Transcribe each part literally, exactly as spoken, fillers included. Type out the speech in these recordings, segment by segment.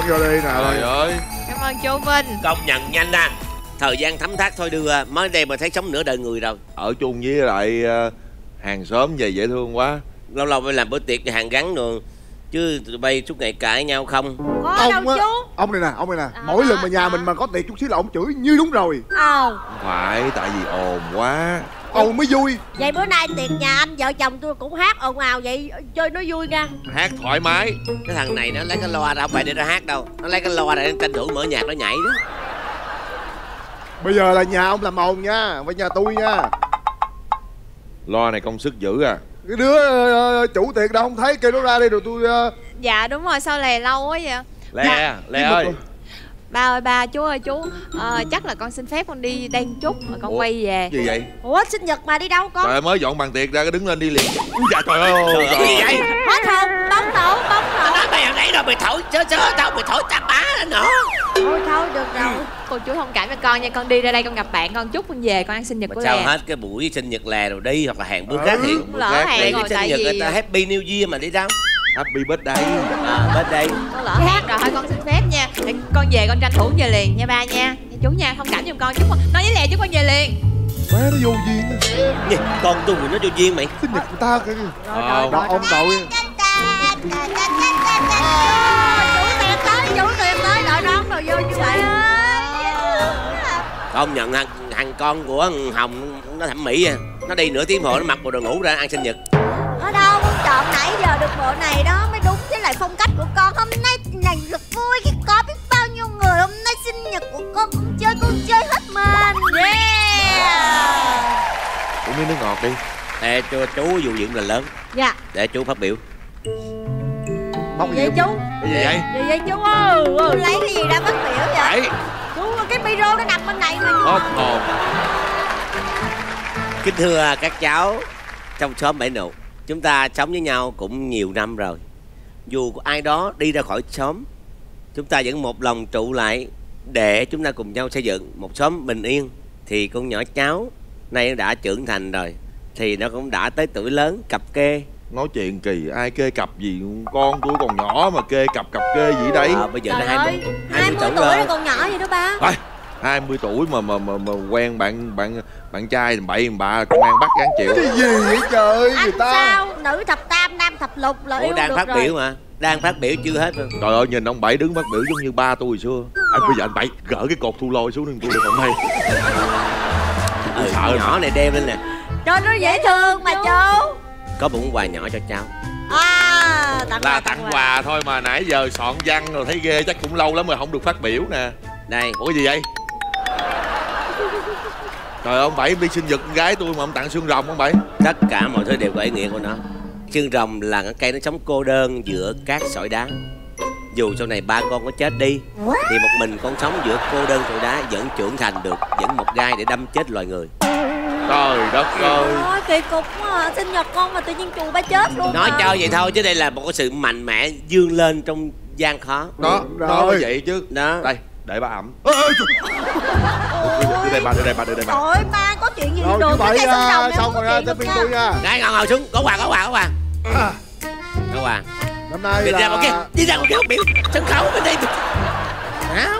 vô đi nè. Trời ơi. Cảm ơn chú Vinh. Công nhận nhanh à. Thời gian thấm thác thôi đưa, mới đây mà thấy sống nửa đời người rồi. Ở chung với lại uh, hàng xóm về dễ thương quá. Lâu lâu phải làm bữa tiệc cho hàng gắn rồi. Chứ tụi bay suốt ngày cãi nhau không. Có Ông đâu á, chú. ông này nè, ông này nè, À, mỗi lần mà nhà à. mình mà có tiệc chút xíu là ông chửi như đúng rồi. Ờ. Không phải, tại vì ồn quá. Ồn mới vui. Vậy bữa nay tiệc nhà anh vợ chồng tôi cũng hát ồn ào vậy chơi nó vui nha. Hát thoải mái. Cái thằng này nó lấy cái loa ra, không phải để nó hát đâu. Nó lấy cái loa ra để tranh thủ mở nhạc nó nhảy đó. Bây giờ là nhà ông làm ồn nha, không phải nhà tôi nha. Loa này công sức dữ à. Cái đứa uh, chủ tiệc đâu không thấy, kêu nó ra đây rồi tôi uh... Dạ đúng rồi, sao lè lâu quá vậy? Lẹ, Dạ. Lẹ ơi. Ba ơi ba, chú ơi chú, ờ, chắc là con xin phép con đi đan chút rồi con Ủa, quay về. gì vậy? Ủa sinh nhật mà đi đâu con? Trời ơi, mới dọn bàn tiệc ra cái đứng lên đi liền. Úi dạ trời ơi. Trời ơi, gì vậy? Hết hồn, bóng nổ, bóng Nó nổ. nói mày hồi nãy rồi mày thổi chớ chớ tao mày thổi tao bá lên nữa. Thôi thôi được rồi. Cô chú thông cảm với con nha, con đi ra đây con gặp bạn con chút con về con ăn sinh nhật Mà của sao Lè. hết cái buổi sinh nhật Lè rồi đi, hoặc là hẹn bữa Ừ. khác thì Lỡ hẹn đây rồi cái sinh tại nhật người vì ta Happy New Year mà đi đâu. Happy birthday. À, bên đây. con lỡ hẹn rồi thôi con xin phép nha. Thì con về con tranh thủ về liền nha ba nha. Nha chú nha, thông cảm giùm con chút. Nói với Lè chứ con về liền. Bé nó vô duyên. Gì? Con tôi nó vô duyên mày. Sinh nhật người ta kìa. Rồi Ờ. rồi Đó ông nội. Chủ tiệc tới, chủ tiệc tới, đợi đón rồi vô như vậy. Công nhận thằng, thằng con của thằng Hồng nó thẩm mỹ à. Nó đi nửa tiếng hồ nó mặc bộ đồ ngủ ra ăn sinh nhật. Ở đâu con chọn nãy giờ được bộ này đó mới đúng với lại phong cách của con. Hôm nay này rất vui khi có biết bao nhiêu người. Hôm nay sinh nhật của con, con chơi con chơi hết mình. Yeah. Uống miếng nước ngọt đi. Để cho chú dù diện là lớn. Dạ. Để chú phát biểu. Mong Vậy gì chú? Cái gì vậy? Vậy vậy chú ơi, chú lấy cái gì ra phát biểu vậy? Phải. Chú cái micro nó nằm bên này mà. Hết hồn. Kính thưa các cháu trong xóm Bảy Nụ, chúng ta sống với nhau cũng nhiều năm rồi. Dù có ai đó đi ra khỏi xóm, chúng ta vẫn một lòng trụ lại để chúng ta cùng nhau xây dựng một xóm bình yên. Thì con nhỏ cháu nay đã trưởng thành rồi, thì nó cũng đã tới tuổi lớn cặp kê. Nói chuyện kỳ, ai kê cặp gì, con tôi còn nhỏ mà kê cặp cặp kê gì đấy. À, bây giờ nó Trời hai ơi, mươi hai mươi tuổi rồi còn nhỏ vậy đó ba. Thôi, hai mươi tuổi mà mà mà, mà quen bạn bạn bạn trai bậy bạ công an bắt gán chịu. cái gì vậy trời Anh người ta. sao nữ thập tam nam thập lục là Ủa, yêu đang được phát rồi. biểu mà, đang phát biểu chưa hết rồi. Trời ơi, nhìn ông Bảy đứng phát biểu giống như ba tôi hồi xưa. Anh bây giờ anh Bảy gỡ cái cột thu lôi xuống đừng tôi được không đây. Ừ, Sợ nhỏ này đem lên nè. Cho nó dễ thương mà chú. Có một món quà nhỏ cho cháu. À, tặng Là quà, tặng quà thôi mà nãy giờ soạn văn rồi thấy ghê, chắc cũng lâu lắm rồi không được phát biểu nè. Đây. Ủa cái gì vậy? Trời ơi, ông Bảy đi sinh nhật con gái tôi mà ông tặng xương rồng ông Bảy. Tất cả mọi thứ đều có ý nghĩa của nó. Xương rồng là cái cây nó sống cô đơn giữa cát sỏi đá. Dù sau này ba con có chết đi thì một mình con sống giữa cô đơn sỏi đá vẫn trưởng thành được, vẫn một gai để đâm chết loài người. Trời đất ơi. Ôi kỳ cục quá à. Sinh nhật con mà tự nhiên chù ba chết luôn. Nói à. chơi vậy thôi chứ đây là một cái sự mạnh mẽ vươn lên trong gian khó. Đó, Rồi. nói vậy chứ. Đó. Đây, để ba ẩm. Ê, ê, đưa đây ba, đưa đây ba, đưa đây ba. Ôi ba có chuyện gì Rồi đường chú Bảy cái ra, xong xong rồi ra tới phiên tôi nha. Đây, ngồi ngồi xuống, có quà, có quà, có quà. À, Có quà. năm nay Đi là ra một cái, đi ra một cái biểu sân khấu bên đây. Hả?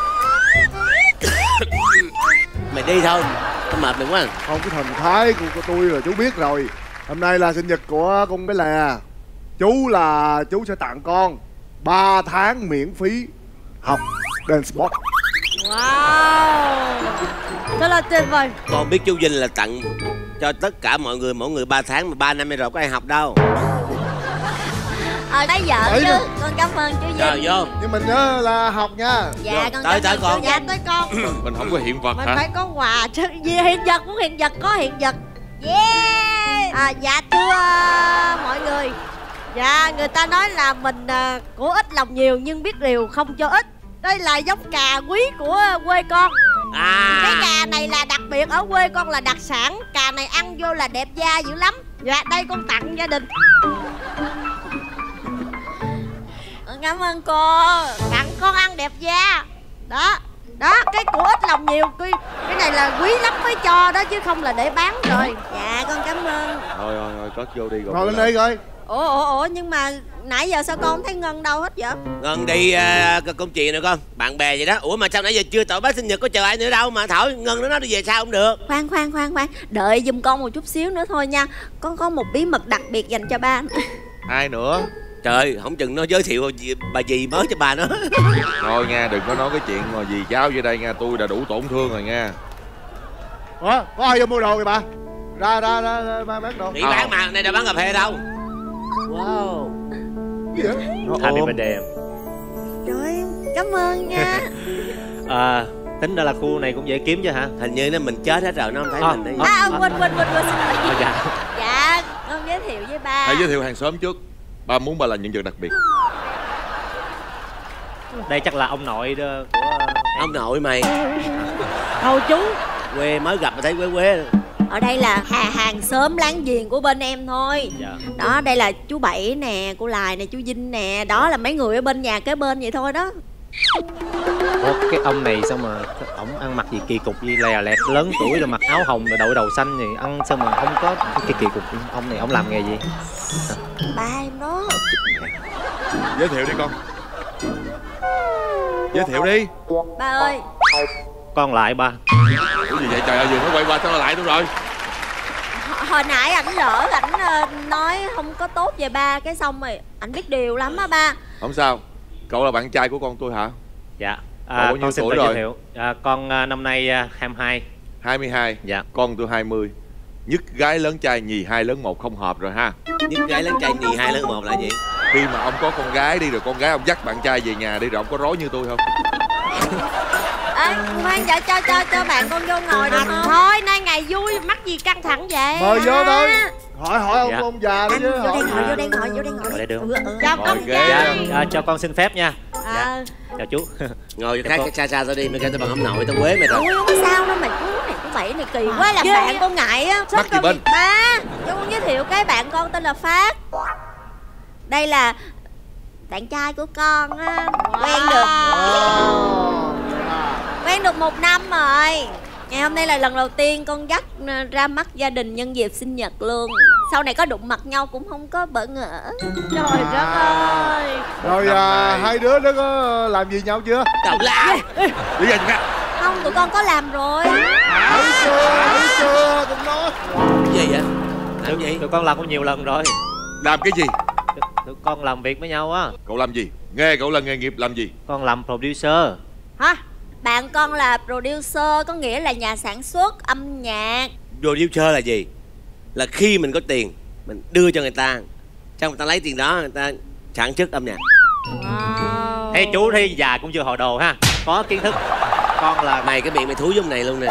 Mày đi thôi, tao mệt mày quá. không, cái thần thái của, của tôi là chú biết rồi. Hôm nay là sinh nhật của con bé Lè. Chú là chú sẽ tặng con ba tháng miễn phí học dance sport. Wow, rất là tuyệt vời. Con biết chú Vinh là tặng cho tất cả mọi người, mỗi người ba tháng mà ba năm nay rồi có ai học đâu. Ờ đấy vợ Đấy chứ. nè. Con cảm ơn chú Rồi Vinh. vô. Nhưng mình nhớ là học nha. Dạ Vô. con Tới, cảm tới ơn con. chú. Dạ tới con. Mình không có hiện vật Mình hả? phải có quà chứ. Gì hiện vật cũng hiện vật, có hiện vật. Yeah. À, dạ thưa uh, mọi người. Dạ người ta nói là mình uh, của ít lòng nhiều nhưng biết điều không cho ít. Đây là giống cà quý của quê con. À. Cái cà này là đặc biệt ở quê con là đặc sản. Cà này ăn vô là đẹp da dữ lắm. Dạ đây con tặng gia đình. Cảm ơn cô. Tặng con ăn đẹp da. Đó. Đó cái của ít lòng nhiều. Cái, cái này là quý lắm mới cho đó chứ không là để bán rồi. Dạ con cảm ơn. Thôi thôi thôi cất vô đi rồi. Ngồi lên đây coi. Ủa ủa ủa nhưng mà nãy giờ sao con không thấy Ngân đâu hết vậy? Ngân đi uh, công chuyện rồi con, bạn bè vậy đó. Ủa mà sao nãy giờ chưa tổ bác sinh nhật, có chờ ai nữa đâu mà Thảo Ngân nó nói đi về sao không được. Khoan khoan khoan khoan, đợi giùm con một chút xíu nữa thôi nha. Con có một bí mật đặc biệt dành cho ba. Ai nữa? Trời, không chừng nó giới thiệu bà dì mới cho bà nó. Thôi nha, đừng có nói cái chuyện mà dì cháu dưới đây nha, tôi đã đủ tổn thương rồi nha. Ủa, có ai vô mua đồ kìa bà? Ra ra ra, ra ba bán đồ. Nghỉ bán mà, này đâu bán cà phê đâu. Wow. Gì vậy? Happy birthday em. Trời, cảm ơn nha. À, tính ra là khu này cũng dễ kiếm chứ hả? Hình như nó mình chết hết rồi, nó không thấy À, mình đấy. À, à quên quên quên quên xin lỗi. À, dạ. Dạ, con giới thiệu với ba. Hãy giới thiệu hàng xóm trước. Ba muốn ba là nhân vật đặc biệt. Đây chắc là ông nội đó của em. Ông nội mày. Thôi chú, Quê mới gặp mà thấy quê quê. ở đây là hàng, hàng xóm láng giềng của bên em thôi. Dạ. Đó, đây là chú Bảy nè, cô Lài nè, chú Vinh nè. Đó là mấy người ở bên nhà kế bên vậy thôi đó. Ủa, cái ông này sao mà ổng ăn mặc gì kỳ cục gì lè lẹt, lớn tuổi rồi mặc áo hồng rồi đội đầu xanh thì ăn sao mà không có cái kỳ cục. Ông này ông làm nghề gì? Ba em đó. Giới thiệu đi con. Giới thiệu đi. Ba ơi, Con lại ba. Ủa gì vậy trời ơi, vừa mới quay qua sao lại tôi rồi. H- hồi nãy ảnh lỡ ảnh ờ, nói không có tốt về ba, cái xong rồi ảnh biết điều lắm á ba. Không sao. Cậu là bạn trai của con tôi hả? Dạ. Cậu À, bao nhiêu con xin tuổi tự rồi? giới thiệu. À, con à, năm nay à, hai mươi hai. hai mươi hai. Dạ. Con tôi hai mươi. Nhất gái lớn trai, nhì hai lớn một không hợp rồi ha. Nhất gái lớn trai nhì hai lớn một là gì? Khi mà ông có con gái đi rồi, con gái ông dắt bạn trai về nhà đi rồi, ông có rối như tôi không? Ê, khoan cho cho cho cho bạn con vô ngồi được không? Thôi, nay ngày vui, mắc gì căng thẳng vậy? Mời vô thôi. Hỏi hỏi ông Dạ. ông già đi Anh chứ. vô đây hỏi. ngồi, vô đây ngồi, vô đây ngồi. Ngồi đây được. Ừ, ừ. Chào Ngồi con ghế trai. Dạ. À, cho con xin phép nha. À, Dạ. Chào chú. Ngồi Dạ, khác con. xa xa tao đi, mày kêu tao bằng ông nội, tao quế mày rồi. ui không có sao đâu, mày chú này chú Bảy này kỳ quá, làm bạn con ngại á. Bắt gì bên? Ba, cho con giới thiệu cái bạn con tên là Phát. Đây là bạn trai của con á. Quen được Wow. quen được một năm rồi. Ngày hôm nay là lần đầu tiên con dắt ra mắt gia đình nhân dịp sinh nhật luôn. Sau này có đụng mặt nhau cũng không có bỡ ngỡ. Trời đất ơi. Rồi à, hai đứa nó có làm gì nhau chưa? Tào lao. Đi ra nha. Không, tụi con có làm rồi. Thấy chưa? Thấy chưa? Cũng nói. Cái gì vậy? Làm gì? Tụi con làm cũng nhiều lần rồi. Làm cái gì? Tụi, tụi con làm việc với nhau á. Cậu làm gì? Nghe cậu là nghề nghiệp làm gì? Con làm producer. Hả? Bạn con là producer, có nghĩa là nhà sản xuất âm nhạc. Producer là gì? Là khi mình có tiền, mình đưa cho người ta, xong người ta lấy tiền đó, người ta sản xuất âm nhạc. Wow. Hey, chú thì già cũng chưa hồi đồ ha. Có kiến thức. Con là Mày cái miệng mày thúi giống này luôn nè.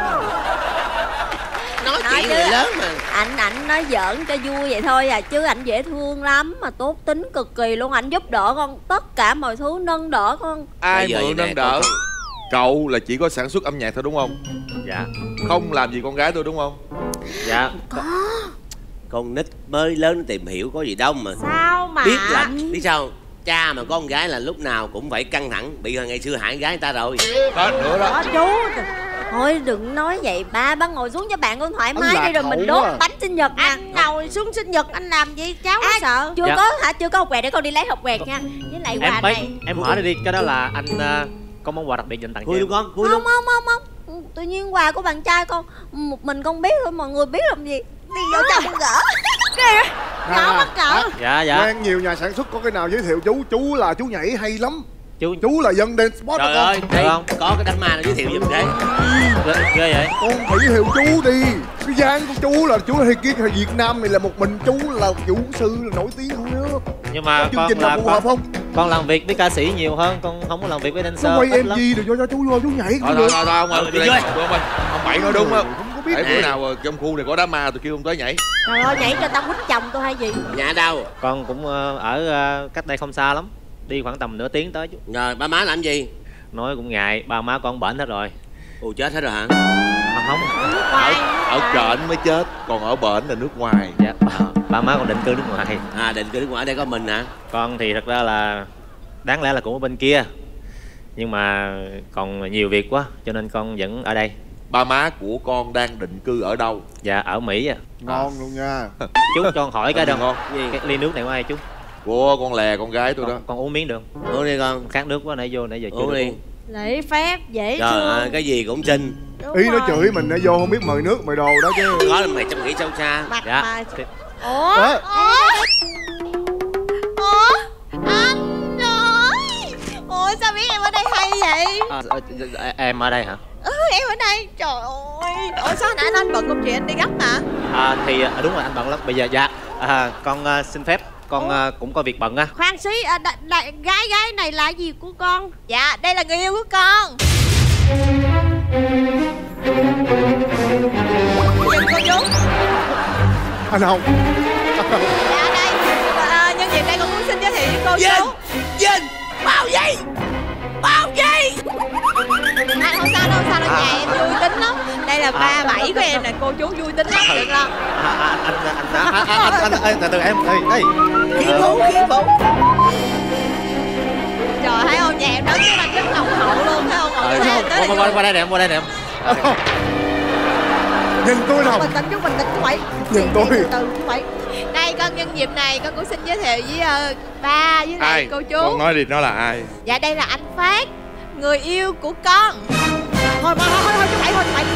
Nói Nói chuyện chứ. người lớn mà. Ảnh ảnh nói giỡn cho vui vậy thôi à, chứ ảnh dễ thương lắm mà tốt tính cực kỳ luôn. Ảnh giúp đỡ con tất cả mọi thứ, nâng đỡ con. Ai Bây giờ mượn vậy nâng nè, đỡ? con- Cậu là chỉ có sản xuất âm nhạc thôi đúng không? dạ. Không làm gì con gái tôi đúng không? Dạ. Con nít mới lớn tìm hiểu có gì đâu mà. Sao mà Biết là, biết sao? Cha mà có con gái là lúc nào cũng phải căng thẳng. Bị ngày xưa hại gái người ta rồi. Đó, nữa đó. đó chú. Thôi đừng nói vậy ba, ba ngồi xuống cho bạn con thoải Anh mái lạc đi rồi mình hậu đốt quá à. bánh sinh nhật nè. Anh ngồi xuống sinh nhật anh làm gì cháu À, có sợ. chưa Dạ. có hả? Chưa có hộp quẹt để con đi lấy hộp quẹt nha. Với lại Em quà phải này. em hỏi đi, cái đó là anh uh, có món quà đặc biệt dành tặng cho Vui em. luôn con, vui Không luôn. không không không. Ừ, tự nhiên quà của bạn trai con một mình con biết thôi, mọi người biết làm gì. Đi vô cho con gỡ. Kìa, nhỏ mắc cỡ. Dạ dạ. Quen nhiều nhà sản xuất, có cái nào giới thiệu chú? Chú là chú nhảy hay lắm. Chú Chú là dân dance sport đó Trời con. ơi, Được đây không? có cái đánh ma nào giới thiệu giùm cái. ghê, ghê vậy. Con phải giới thiệu chú đi. Cái gian của chú là chú hay kia hay Việt Nam này là một mình chú là vũ sư là nổi tiếng luôn đó. Nhưng mà Chương con trình nào là phù hợp con, không? con làm việc với ca sĩ nhiều hơn, con không có làm việc với dancer. Nó quay ít em lắm. gì rồi cho cho chú vô chú nhảy Thôi cũng thôi được. thôi thôi ông ơi, Ờ, tôi đi đây chơi. ông ơi. Ông Bảy nói đúng không? Không có biết. Để bữa nào trong khu này có đám ma tôi kêu ông tới nhảy. Trời ơi, nhảy cho tao quýnh chồng tôi hay gì. Nhà đâu? Con cũng ờ, ở ờ, cách đây không xa lắm, đi khoảng tầm nửa tiếng tới chú. Rồi ba má làm gì? Nói cũng ngại, ba má con bệnh hết rồi. Ồ chết hết rồi hả? À, không. Ở, ở trển mới chết, còn ở bển là nước ngoài. Dạ, ba, ba má con định cư nước ngoài. À định cư nước ngoài, ở đây có mình hả? Con thì thật ra là đáng lẽ là cũng ở bên kia, nhưng mà còn nhiều việc quá cho nên con vẫn ở đây. ba má của con đang định cư ở đâu? Dạ ở Mỹ à. Ngon luôn nha. Chú cho con hỏi cái Gì đâu. ngon? Cái ly nước này của ai chú? Của con Lè, con gái tôi đó. Con, con uống miếng được. Uống đi con. Khát nước quá nãy vô nãy giờ chưa Uống được đi. uống. Lễ phép dễ Trời thương. ơi, cái gì cũng xin. Đúng Ý nó rồi. chửi mình nó vô không biết mời nước mời đồ đó chứ. Có là mày trong nghĩ sâu xa. Mặt Dạ. mà. Thì- Ủa? Ủa? Ủa? Anh ơi. Ủa sao biết em ở đây hay vậy? À, à, em ở đây hả? Ừ, em ở đây. Trời ơi. Ủa sao hồi nãy anh bận công chuyện anh đi gấp mà? À, thì à, đúng rồi anh bận lắm. Bây giờ dạ à, con à, xin phép con à, cũng có việc bận á. Khoan xí, à, đ- đ- gái gái này là gì của con? Dạ, đây là người yêu của con. Nhìn cô chú. Anh Hồng. Dạ đây. À, nhân dịp đây con muốn xin giới thiệu với cô Vinh! chú. Vinh! Bao giây! Bao giây! À, không sao đâu, sao đâu, nhà em vui tính lắm. Đây là ba bảy của em nè, cô chú vui tính lắm, đừng lo. À, à, anh anh anh anh anh anh anh ơi, từ từ em ê ê Khí phú, khí phú! Trời thấy không, nhà em nói tiếng Anh rất nồng hậu luôn, thấy không? Ngồi Ờ, thế tới qua, là qua, qua đây nè em, qua đây nè em. Nhìn tôi Hồng. Bình tĩnh chú, bình tĩnh chú Bảy. Nhìn tôi. Từ từ chú Bảy. đây con nhân dịp này con cũng xin giới thiệu với uh, ba với lại Ai? cô chú. Con nói đi, nó là ai? Dạ đây là anh Phát, người yêu của con. Thôi, thôi, thôi, thôi, chú Bảy, thôi, chú Bảy.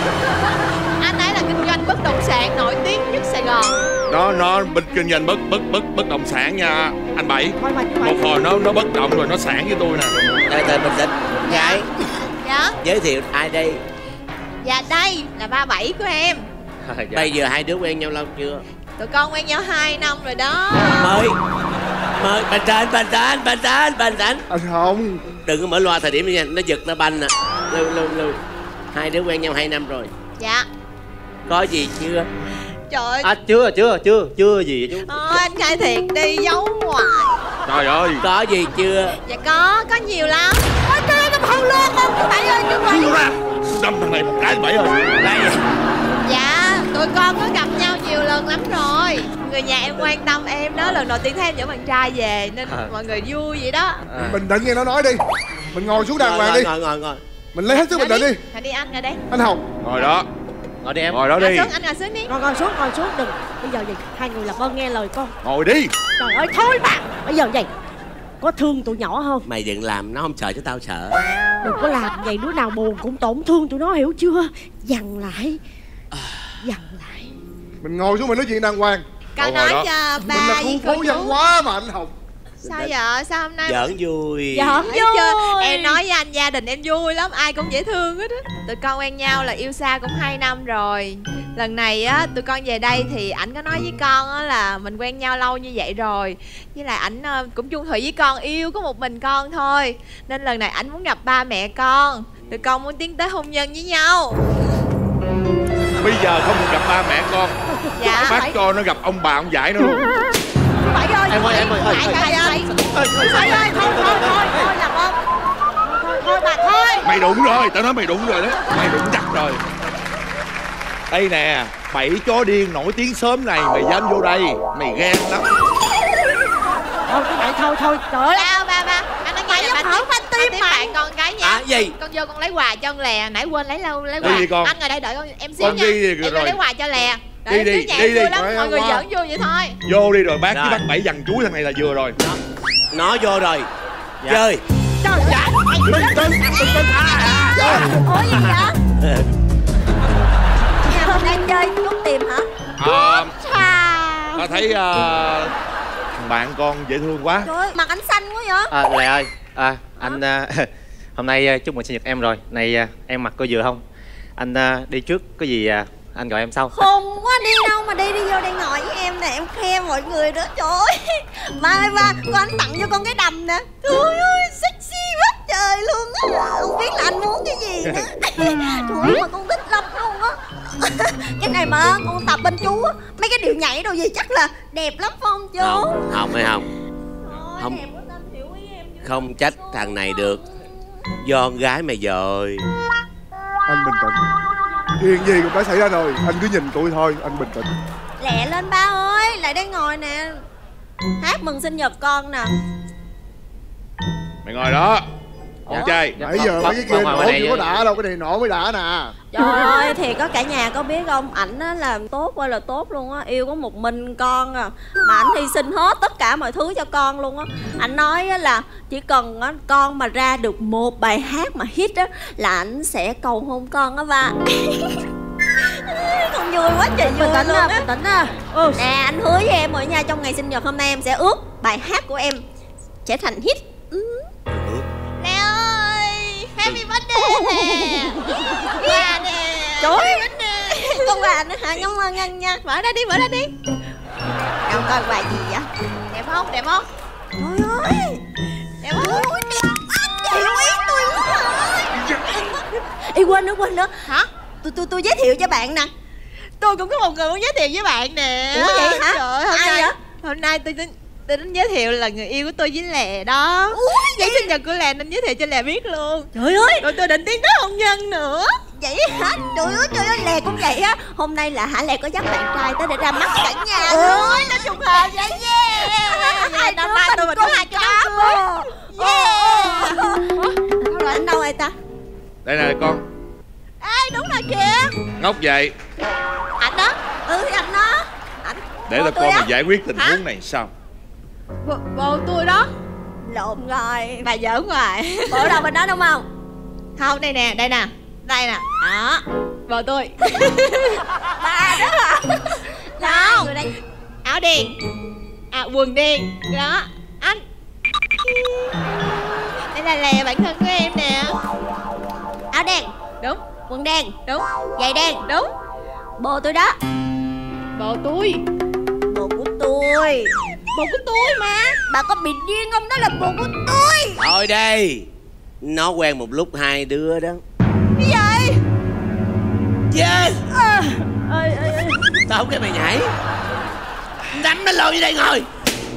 Anh ấy là kinh doanh bất động sản nổi tiếng nhất Sài Gòn. Nó nó bên kinh doanh bất bất bất bất động sản nha anh Bảy. Thôi mà chú Bảy. Một hồi nó nó bất động rồi nó sản với tôi nè. Từ từ bình tĩnh. Gái, Dạ, giới thiệu ai đây? dạ đây là ba bảy của em. Dạ. Bây giờ hai đứa quen nhau lâu chưa? Tụi con quen nhau hai năm rồi đó. Mời! Mời! Bình tĩnh, bình tĩnh, bình tĩnh, bình tĩnh! Anh Hồng. Đừng có mở loa thời điểm này nha, nó giật nó banh nè. Lưu, lưu, lưu. Hai đứa quen nhau hai năm rồi. Dạ. Có gì chưa? Trời ơi. À, chưa chưa chưa chưa gì chú. Thôi anh khai thiệt đi, giấu hoài. Trời ơi. Có gì chưa? Dạ có, có nhiều lắm. Ôi, trời ơi, không luôn không, chú Bảy ơi, chú Bảy. Thu ra. Đâm thằng này một cái anh Bảy ơi. Đây. Dạ, tụi con có gặp nhau nhiều lần lắm rồi. Người nhà em quan tâm em đó, lần đầu tiên thấy em dẫn bạn trai về nên À. mọi người vui vậy đó. À. Bình tĩnh nghe nó nói đi. Mình ngồi xuống đàng Ngồi, hoàng ngồi, đi. ngồi, ngồi, ngồi. Mình lấy hết sức bình tĩnh đi. Thôi đi anh, ngồi đây. Anh Hồng. Ngồi đó. Ngồi đi em. Ngồi đó Ngồi đi. xuống, anh ngồi xuống đi. Ngồi, ngồi xuống, ngồi xuống, đừng. Bây giờ gì, hai người làm ơn nghe lời con. Ngồi đi. Trời ơi, thôi mà. Bây giờ vậy, có thương tụi nhỏ không? Mày đừng làm, nó không sợ chứ tao sợ. Đừng có làm vậy, đứa nào buồn cũng tổn thương tụi nó, hiểu chưa? Dằn lại. Dằn lại. Mình ngồi xuống mình nói chuyện đàng hoàng. Con Ngồi nói đó. cho Mình ba là với khu cô phố chú. văn hóa mà anh Hồng. Sao vậy? Sao hôm nay Giỡn vui. Giỡn Thấy chưa? vui. Em nói với anh gia đình em vui lắm, ai cũng dễ thương hết á. Tụi con quen nhau là yêu xa cũng hai năm rồi. Lần này á tụi con về đây thì ảnh có nói với con á là mình quen nhau lâu như vậy rồi, với lại ảnh ờ, cũng chung thủy với con, yêu có một mình con thôi, nên lần này ảnh muốn gặp ba mẹ con. Tụi con muốn tiến tới hôn nhân với nhau. Bây giờ không được gặp ba mẹ con. Dạ. Phát cho nó gặp ông bà ông giải nữa luôn. Chú Bảy ơi. Em ơi, em ơi, ơi, Bảy, ơi. Bảy ơi. Bảy ơi, thôi, thôi, thôi, thôi, làm ơn. Thôi, thôi, bà thôi. Mày đụng rồi, tao nói mày đụng rồi đó. Mày đụng chặt rồi. Đây nè, bảy chó điên nổi tiếng sớm này mày dám vô đây, mày ghen lắm. Thôi, chú Bảy, thôi, thôi, trời ơi. Ba ba ba, anh nói nghe Mày nè, dám hở van tim tim mày. bạn con cái nha. À, gì? Con vô con lấy quà cho con Lè, nãy quên lấy lâu lấy Đi quà. đi con. Anh ngồi đây đợi con em xíu Con nha. đi đi Em rồi. vô lấy quà cho Lè. Đi Đợi đi, xíu nhà đi em vui đi. lắm, Rồi, mọi người qua. giỡn vui vậy thôi. Vô đi rồi bác Rồi. với bác bảy dằn chuối thằng này là vừa rồi. Nó vô rồi. Dạ. Chơi. Trời ơi. Bình tĩnh, bình tĩnh. Ủa gì vậy? Nhà hôm nay chơi trốn tìm hả? À, Chà. ta thấy uh, bạn con dễ thương quá. Trời ơi, mặt anh xanh quá vậy? À, Lệ ơi, à, anh à, hôm nay à, chúc mừng sinh nhật em rồi. Này à, em mặc coi vừa không? Anh à, đi trước có gì à, anh gọi em sau. Khùng quá, đi đâu mà đi, đi vô đây ngồi với em nè, em khen mọi người đó. Trời ơi. Ba ơi ba, con anh tặng cho con cái đầm nè. Trời ơi, sexy quá trời luôn á. Không biết là anh muốn cái gì nữa. Trời ơi, mà con thích lắm luôn á. Cái này mà con tập bên chú á, mấy cái điệu nhảy đồ gì chắc là đẹp lắm phải không chú? Không, không hay không. Ôi, Không. đẹp quá, anh hiểu ý em chứ. Không trách thằng này được. Do con gái mày dời. Anh bình tĩnh. Chuyện gì cũng đã xảy ra rồi. Anh cứ nhìn tôi thôi, anh bình tĩnh. Lẹ lên ba ơi, lại đây ngồi nè. Hát mừng sinh nhật con nè. Mày ngồi đó. Con trai. Nãy giờ mấy cái kia nổ chưa có đã đâu, cái này nổ mới đã nè. Trời ơi, thì có cả nhà có biết không, ảnh á là tốt ơi là tốt luôn á, yêu có một mình con à, mà ảnh hy sinh hết tất cả mọi thứ cho con luôn á. Ảnh nói á là chỉ cần á con mà ra được một bài hát mà hit á là ảnh sẽ cầu hôn con á ba. Con vui quá trời vui luôn á. Bình tĩnh á. Ừ. Nè, anh hứa với em rồi nha, trong ngày sinh nhật hôm nay em sẽ ước bài hát của em sẽ thành hit. Ừ. Nè ơi, happy birthday nè. Quà nè. Trời ơi, con quà nữa hả? Cảm ơn anh nha. Mở ra đi, mở ra đi. Đâu coi quà gì vậy? Đẹp không, đẹp không? Trời ơi, Đẹp không? ôi đẹp anh hiểu ý tôi quá rồi. Ê, quên nữa, quên nữa. Hả? Tôi tôi tôi giới thiệu cho bạn nè. Tôi cũng có một người muốn giới thiệu với bạn nè. Ủa vậy hả? Trời ơi, hôm Ai nay, vậy? Hôm nay tôi tính tôi đến giới thiệu là người yêu của tôi với Lè đó. Ủa Ngày sinh nhật của Lè nên giới thiệu cho Lè biết luôn. Trời ơi, Rồi tôi định tiến tới hôn nhân nữa. vậy hả? Trời ơi, trời ơi, Lè cũng vậy á. Hôm nay là hả Lè có dắt bạn trai tới để ra mắt cả nhà. Ôi, nó trùng hợp vậy. Yeah. Năm nay tôi mình có hai cái đám cưới. Yeah. Rồi anh đâu rồi ta? Đây nè con. Ê, đúng rồi kìa. Ngốc vậy. Anh đó. Ừ thì anh đó. Anh Để tao coi mày giải quyết tình huống này sao. Bộ, bộ tôi đó. lộn rồi. Bà giỡn ngoài. Bộ đâu bên đó đúng không? Không, đây nè, đây nè. Đây nè. Đó. Bộ tôi. Ba đó hả? Đâu? Người đây. Áo đen. À, quần đen. Đó. Anh. Đây là Lè, bạn thân của em nè. Áo đen, Đúng. quần đen, Đúng. giày đen. Đúng. Bồ tôi đó. Bộ tôi. Bồ của tôi. Bộ của tôi mà. Bà có bị điên không? Đó là bồ của tôi. Thôi đi. Nó quen một lúc hai đứa đó. Cái gì? Yes. À, ơi, ơi, ơi. Tao không kêu mày nhảy. Đánh nó lôi như đây ngồi.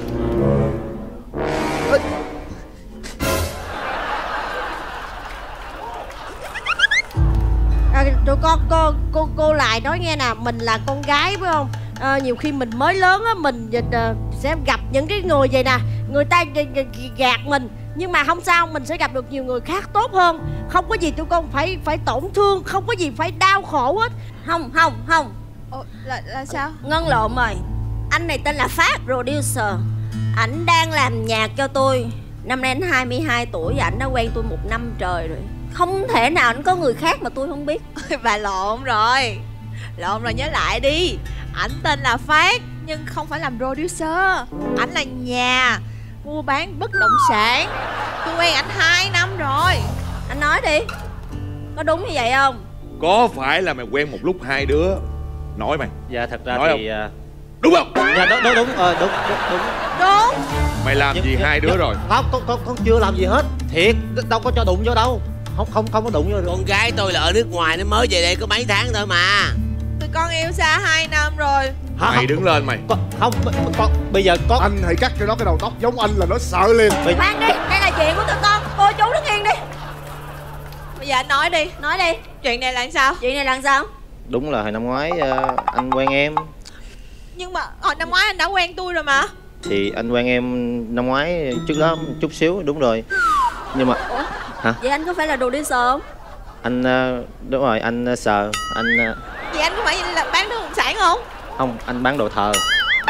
À, tụi con cô cô cô lại nói nghe nè, mình là con gái phải không? À, nhiều khi mình mới lớn á, mình uh, sẽ gặp những cái người vậy nè, người ta gạt mình, nhưng mà không sao, mình sẽ gặp được nhiều người khác tốt hơn. Không có gì tụi con phải phải tổn thương, không có gì phải đau khổ hết. Không, không, không. Ồ, là, là sao? Ngân lộn rồi. Anh này tên là Phát Producer. Ảnh đang làm nhạc cho tôi. Năm nay anh hai mươi hai tuổi và ảnh đã quen tôi một năm trời rồi. Không thể nào anh có người khác mà tôi không biết. Bà lộn rồi. Lộn rồi, nhớ lại đi. Ảnh tên là Phát nhưng không phải làm producer. Ảnh là nhà mua bán bất động sản. Tôi quen ảnh hai năm rồi. Anh nói đi, có đúng như vậy không? Có phải là mày quen một lúc hai đứa? Nói mày. Dạ thật ra Nói thì à, đúng không? dạ đúng đúng đúng ờ, đúng đúng đúng. Đúng. Mày làm Nhưng- gì nhưng- hai đứa nhưng- rồi? Không, con con con chưa làm gì hết. Thiệt, đâu có cho đụng vô đâu. Không không không có đụng vô được. Con gái tôi là ở nước ngoài, nó mới về đây có mấy tháng thôi mà. Tụi con yêu xa hai năm rồi. Hả, Mày không, đứng lên mày. con, không b- con bây giờ con Anh hãy cắt cho nó cái đầu tóc giống anh là nó sợ liền. bây, Khoan đi, đây là chuyện của tụi con. Cô chú đứng yên đi. Bây giờ anh nói đi. Nói đi, Chuyện này là sao? chuyện này là sao? đúng là hồi năm ngoái ờ, anh quen em. Nhưng mà hồi năm ngoái anh đã quen tôi rồi mà. Thì anh quen em năm ngoái trước đó một chút xíu, đúng rồi. Nhưng mà Ủa? Hả? Vậy anh có phải là producer không? anh ờ, đúng rồi, anh ờ, sờ anh ờ, Vậy anh có phải là bán bất động sản không? không, anh bán đồ thờ.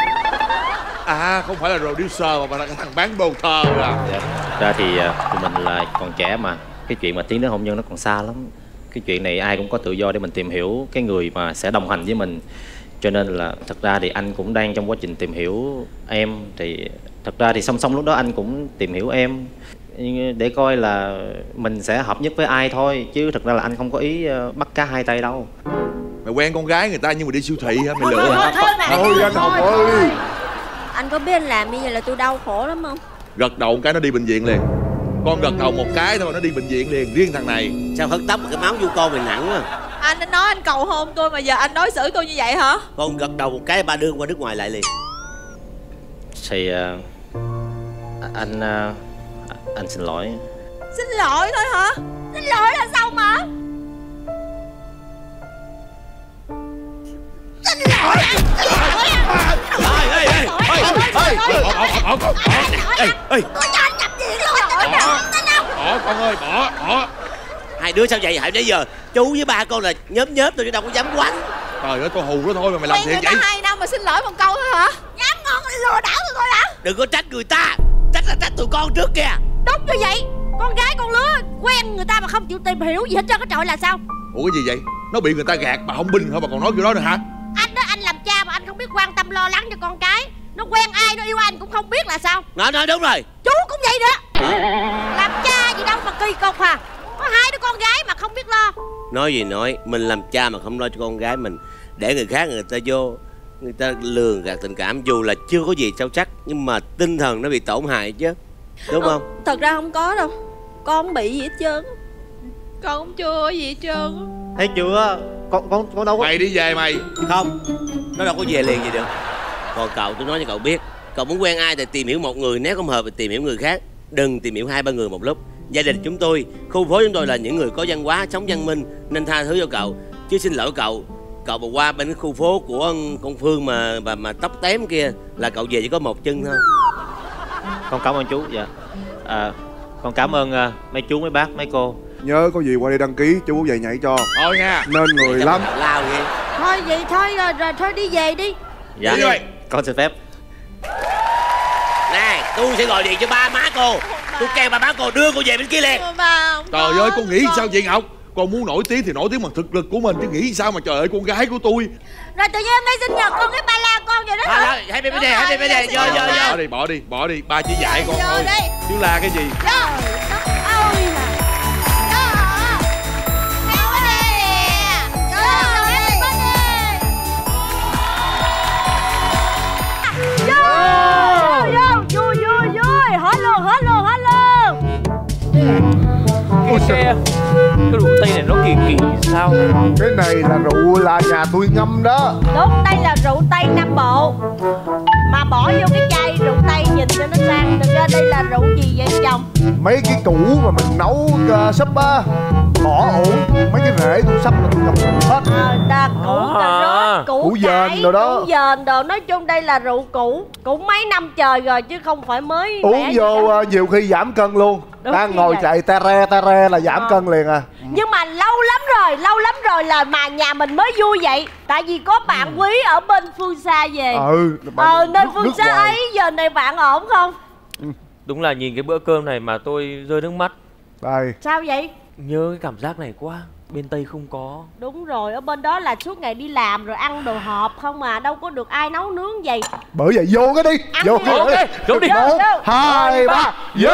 À, không phải là producer mà là cái thằng bán bầu thờ à. Dạ. Ra thì ờ, tụi mình là còn trẻ mà, cái chuyện mà tiến đến hôn nhân nó còn xa lắm. Cái chuyện này ai cũng có tự do để mình tìm hiểu cái người mà sẽ đồng hành với mình. Cho nên là thật ra thì anh cũng đang trong quá trình tìm hiểu em. Thì thật ra thì song song lúc đó anh cũng tìm hiểu em để coi là mình sẽ hợp nhất với ai thôi. Chứ thật ra là anh không có ý ờ, bắt cá hai tay đâu. Mày quen con gái người ta nhưng mà đi siêu thị hả? Mày lựa thôi, hả? thôi, mà. Thôi anh Hồng ơi. Anh có biết anh làm như vậy là tôi đau khổ lắm không? Gật đầu một cái nó đi bệnh viện liền. Con gật đầu một cái thôi nó đi bệnh viện liền. Riêng thằng này. Sao hớt tóc mà cái máu vô con mày nặng quá. Anh anh nói anh cầu hôn tôi mà giờ anh đối xử tôi như vậy hả? Con gật đầu một cái ba đưa qua nước ngoài lại liền. Thì ờ, anh ờ, anh xin lỗi. Xin lỗi thôi hả? Xin lỗi là sao mà? Ê, ê, ê, ê, ê, ê, ê, ê, Tôi cho anh nhập viện luôn. Tôi ê, bỏ con ơi, bỏ, bỏ. Hai đứa sao vậy hả? Bây giờ chú với ba con là nhóm nhóm tôi chứ đâu có dám quánh. Trời ơi, tôi hù nó thôi mà mày làm thiệt vậy. hai năm mà xin lỗi một câu thôi hả? Dám ngon lừa đảo tụi tôi hả? Đừng có trách người ta, trách là trách tụi con trước kìa. Đúng như vậy. Con gái con lứa quen người ta mà không chịu tìm hiểu gì hết trơn, cái trời là sao? Ủa cái gì vậy? Nó bị người ta gạt mà không binh hả mà còn nói kiểu đó nữa hả? Anh đó, anh làm cha mà anh không biết quan tâm lo lắng cho con cái. Nó quen ai, nó yêu anh cũng không biết là sao? Nói nói đúng rồi. Chú cũng vậy nữa. Làm cha gì đâu mà kỳ cục hả? Có hai đứa con gái mà không biết lo. Nói gì nói, mình làm cha mà không lo cho con gái mình, để người khác người ta vô, người ta lường gạt tình cảm, dù là chưa có gì sâu sắc nhưng mà tinh thần nó bị tổn hại chứ, đúng không? Ừ, thật ra không có đâu. Con không bị gì hết trơn. Con cũng chưa gì hết trơn. Thấy chưa? Con con con đâu có. Mày đi về mày. Không, nó đâu có về liền gì được. Còn cậu, tôi nói cho cậu biết, cậu muốn quen ai thì tìm hiểu một người, nếu không hợp thì tìm hiểu người khác. Đừng tìm hiểu hai ba người một lúc. Gia đình chúng tôi, khu phố chúng tôi là những người có văn hóa, sống văn minh, nên tha thứ cho cậu. Chứ xin lỗi cậu, cậu mà qua bên khu phố của con Phương mà mà, mà tóc tém kia là cậu về chỉ có một chân thôi. Con cảm ơn chú. Dạ. À, con cảm ơn uh, mấy chú, mấy bác, mấy cô. Nhớ có gì qua đây đăng ký, chú về nhảy cho. Thôi nha. Nên người lắm. Lao vậy. Thôi vậy thôi rồi, rồi thôi đi về đi. Dạ. Đi rồi. Con xin phép. Nè, tôi sẽ gọi điện cho ba má cô. Tôi kêu ba má cô đưa cô về bên kia liền. Bà, Trời ơi, con nghĩ sao vậy Ngọc? Con muốn nổi tiếng thì nổi tiếng bằng thực lực của mình, chứ nghĩ sao mà trời ơi con gái của tôi. Rồi tự nhiên hôm nay sinh nhật con cái ba la con vậy đó Thôi hả? thôi, hãy đi bên đây, hãy đi bên đây, vô vô Bỏ vô. đi, bỏ đi, bỏ đi, ba chỉ dạy con vô thôi. đi. Chứ la cái gì? Trời đất ơi hả? Theo bên đây nè. Trời ơi, bên đây. Vô, vô, vui, vui, vui. Hết luôn, hết luôn, hết luôn. Ôi cái cái rượu tây này nó kỳ kỳ sao? Cái này là rượu là nhà tôi ngâm đó. Đúng, đây là rượu Tây Nam Bộ. Mà bỏ vô cái chai rượu Tây nhìn cho nó sang. Thực ra đây là rượu gì vậy chồng? Mấy cái củ mà mình nấu uh, súp á, bỏ ủ. Mấy cái rễ tôi sắp là tôi ngâm hết. Ờ, à, củ cà rốt, củ, Củ dền cải, đồ đó. củ dền đồ. Nói chung đây là rượu cũ. Cũ mấy năm trời rồi chứ không phải mới Uống mẻ gì vô cả. uh, nhiều khi giảm cân luôn. Đúng Đang như ngồi vậy. chạy ta re ta re là giảm Ờ. cân liền à. Nhưng mà lâu lắm rồi, lâu lắm rồi là mà nhà mình mới vui vậy. Tại vì có bạn quý ở bên phương xa về. Ừ. Ờ, nên nước- phương nước xa ngoài. ấy giờ này bạn ổn không? Đúng là nhìn cái bữa cơm này mà tôi rơi nước mắt. Đây. Sao vậy? Nhớ cái cảm giác này quá. Bên Tây không có. Đúng rồi, ở bên đó là suốt ngày đi làm rồi ăn đồ hộp không mà, đâu có được ai nấu nướng vậy. Bởi vậy vô cái đi. Ăn Vô đi. cái Ok, vô đi. Một, Vô, vô. hai, ba. Vô.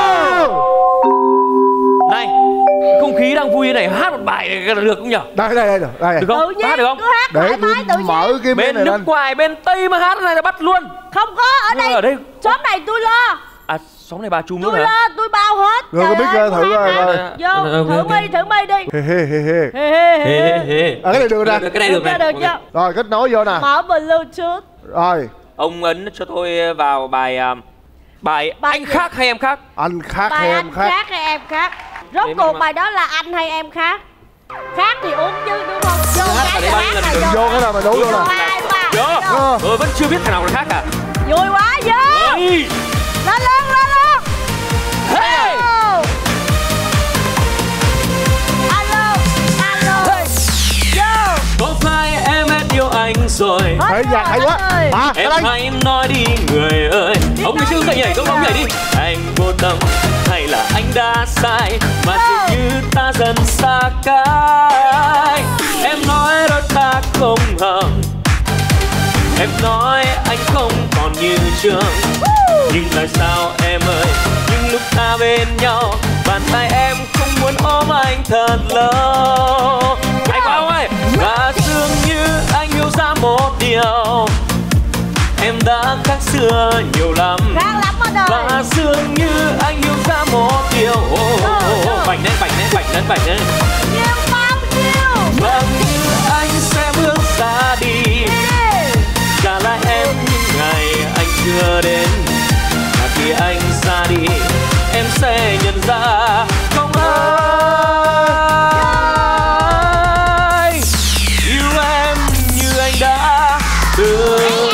Này, không khí đang vui như này, hát một bài này được không nhở? Đây đây đây. Đây. Được không? Tự nhiên, Hát được không? cứ hát Để thoải tôi mái tự nhiên. mở cái bên Bên này nước lên. ngoài, bên Tây mà hát này là bắt luôn. Không có, ở đây, Ở đây. xóm này tôi lo. À, xóm này bà chùm luôn Tôi hả? lo, tôi bao hết. Rồi, Trời có biết ơi, thử tôi rồi, hát rồi. hát. Vô, Ok, thử ok. mi, thử mi đi. Hê hê hê hê. Hê hê Hê hê. hê hê. À, cái này được nè. Cái này được Được này. chưa, được chưa? Rồi kết nối vô nè. Mở Bluetooth. Rồi. Ông ấn cho tôi vào bài à, bài, Bài anh gì? khác hay em khác? Anh khác Bài hay anh em khác? khác hay em khác? Rốt Để cuộc mà- bài đó là anh hay em khác? Khác thì uống chứ đúng không? Vô Hát cái vào đây là bao hát nhiêu là lần Vô cái nào mà đủ vô nè. Hai, ba, Vô. vô. Ờ, vẫn chưa biết thằng nào là khác cả. Vui quá, vô. Ê. Lên luôn, lên luôn. Hey. Alo. Alo, alo. Vô. Có phải em hết yêu anh rồi? Hết Thấy rồi, nhạc hay hết quá. rồi. À, Em ở đây. hãy nói đi người ơi. Ông ngày xưa dậy nhảy, ông ông nhảy đi. Anh vô tâm hay là anh đã sai mà dường như ta dần xa cách. Em nói đôi ta không hợp. Em nói anh không còn như trước. Nhưng tại sao em ơi, những lúc ta bên nhau, bàn tay em không muốn ôm anh thật lâu. Hay quá ông ơi. Và dường như anh hiểu ra một điều, em đã khác xưa nhiều lắm. Khác lắm ở đời. Và dường như anh hiểu ra một điều. Oh, oh, oh. Bảnh lên, bảnh lên, bảnh lên, bảnh lên. Nhiều bao nhiêu. Và như anh sẽ bước ra đi, trả lại em những ngày anh chưa đến. Và khi anh ra đi, em sẽ nhận ra không ai yêu em như anh đã từng yêu.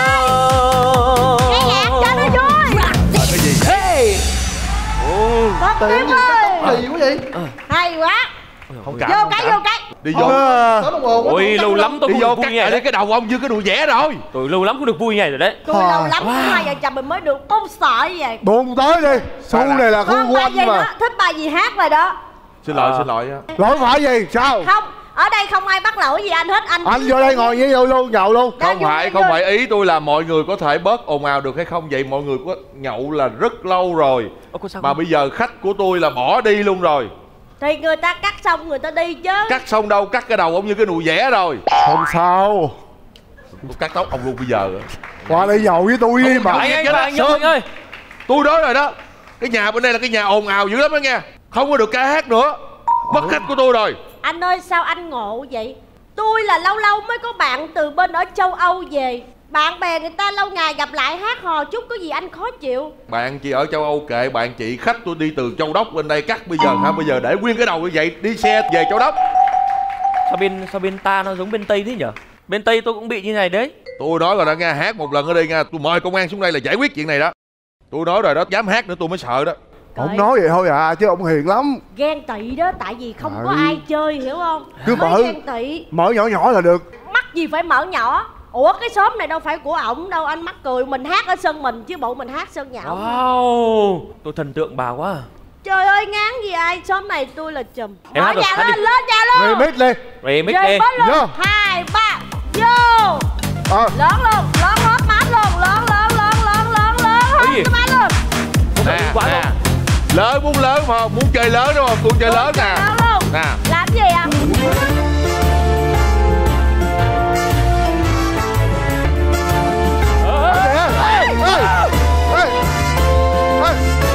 Cái nhạc cho nó vui. Ờ, cái gì vậy? Hey! Oh. Thật Tiền gì cái gì quá vậy? Hay quá. Không cảm, Vô không cái cảm. vô cái. Đi vô. Có đồng hồ. Ôi lâu lắm tôi Đi không vô được vui cắt như này lại đấy. cái đầu ông như cái đùi vẽ rồi. Tôi lâu lắm không được vui như này rồi đấy. Tôi lâu lắm hai vợ chồng mình mới được bông sợi vậy. Buông tới đi. Khu này là khu Con của bài anh gì mà. đó, thích bài gì hát rồi đó. Xin lỗi, À. xin lỗi á. Lỗi phải gì? Sao? Không, ở đây không ai bắt lỗi gì anh hết. Anh Anh vô đây ngồi với vô luôn, nhậu luôn. Đã Không vô phải, đây không vô. phải ý tôi là mọi người có thể bớt ồn ào được hay không. Vậy mọi người có nhậu là rất lâu rồi. Ơ, có sao Mà không? bây giờ khách của tôi là bỏ đi luôn rồi. Thì người ta cắt xong người ta đi chứ. Cắt xong đâu, cắt cái đầu ông như cái nùi vẽ rồi. Không sao. Tôi cắt tóc ông luôn bây giờ. Qua đây nhậu với tôi đi mà. Anh ơi, Chết anh đó. ơi, anh ơi. Tôi nói rồi đó. Cái nhà bên đây là cái nhà ồn ào dữ lắm đó nghe. Không có được ca hát nữa. Mất khách của tôi rồi. Anh ơi sao anh ngộ vậy? Tôi là lâu lâu mới có bạn từ bên ở châu Âu về. Bạn bè người ta lâu ngày gặp lại hát hò chút có gì anh khó chịu. Bạn chị ở châu Âu kệ bạn chị, khách tôi đi từ Châu Đốc bên đây cắt bây giờ hả? Bây giờ để nguyên cái đầu như vậy đi xe về Châu Đốc. Sao bên sao bên ta nó giống bên Tây thế nhở? Bên Tây tôi cũng bị như này đấy. Tôi nói rồi đó nghe, hát một lần ở đây nha, tôi mời công an xuống đây là giải quyết chuyện này đó. Tôi nói rồi đó, dám hát nữa tôi mới sợ đó. Ông nói vậy thôi à, chứ ông hiền lắm. Ghen tị đó, tại vì không có Ừ. ai chơi hiểu không? Cứ Mới mở. ghen tị. Mở nhỏ nhỏ là được. Mắc gì phải mở nhỏ. Ủa cái xóm này đâu phải của ổng đâu, anh mắc cười. Mình hát ở sân mình chứ bộ mình hát sân nhà ổng. Wow, tôi thần tượng bà quá. Trời ơi ngán gì ai, xóm này tôi là chùm. Em Mở hát được, nhà hát lên, đi. lên nhà luôn. Remix đi. Remix Chơi đi. bớt Vô. luôn. Hai, ba, vô. Ờ. Lớn luôn, lớn hết mát luôn. Lớn, lớn, lớn, lớn, lớn, lớn hết Cái gì? cái mát luôn. Nè, quá nè. không? Lớn muốn lớn mà muốn chơi lớn đúng không? Tôi chơi lớn nè. Lớn luôn. Nè. Làm gì à? Ê, ê, ê, ê.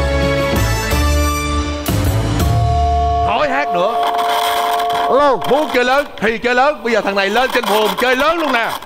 Khỏi hát nữa. Alo. Muốn chơi lớn thì chơi lớn. Bây giờ thằng này lên trên phường chơi lớn luôn nè.